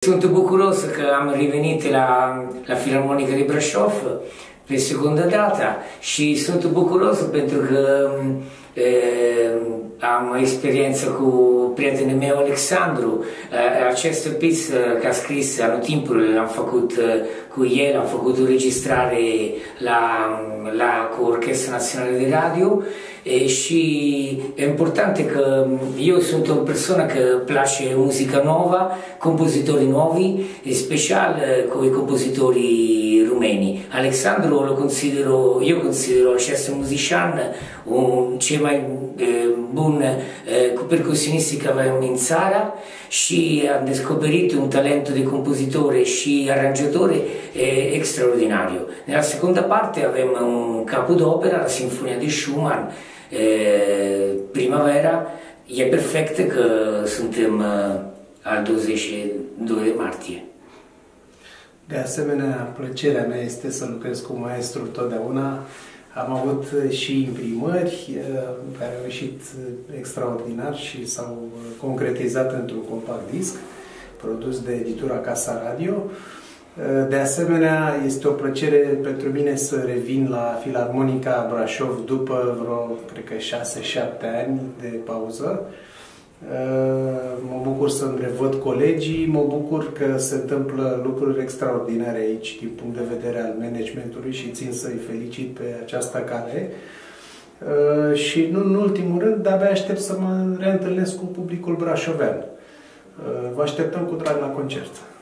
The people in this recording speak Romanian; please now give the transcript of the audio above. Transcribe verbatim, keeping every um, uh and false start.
sunt bucuros că am revenit la, la Filarmonica de Brașov pe secundă dată și sunt bucuros pentru că e, am experiență cu prietenul meu Alexandru. Acest piesă că a scris anul timpul am făcut cu el, am făcut o registrare la, la, cu Orchestra Națională de Radio e, și e important că eu sunt o persoană că place muzica nouă, compozitori nuovi, e special cu i compozitori rumeni. Alexandru lo considero, io considero acest muzician un cel mai bun percusionist che avevamo in țară și am descoperit un talento de compositore și aranjatore extraordinariu. Nella seconda parte avem un capo d'opera, la Sinfonia di Schumann, Primavera. E perfect că suntem al douăzeci și doi de martie. De asemenea, plăcerea mea este să lucrez cu maestru totdeauna. Am avut și imprimări care au ieșit extraordinar și s-au concretizat într-un compact disc produs de editura Casa Radio. De asemenea, este o plăcere pentru mine să revin la Filarmonica Brașov după vreo, cred că șase șapte ani de pauză. Mă bucur să-mi revăd colegii, mă bucur că se întâmplă lucruri extraordinare aici din punct de vedere al managementului și țin să-i felicit pe această cale. Și nu în ultimul rând, de-abia aștept să mă reîntâlnesc cu publicul brașovean. Vă așteptăm cu drag la concert.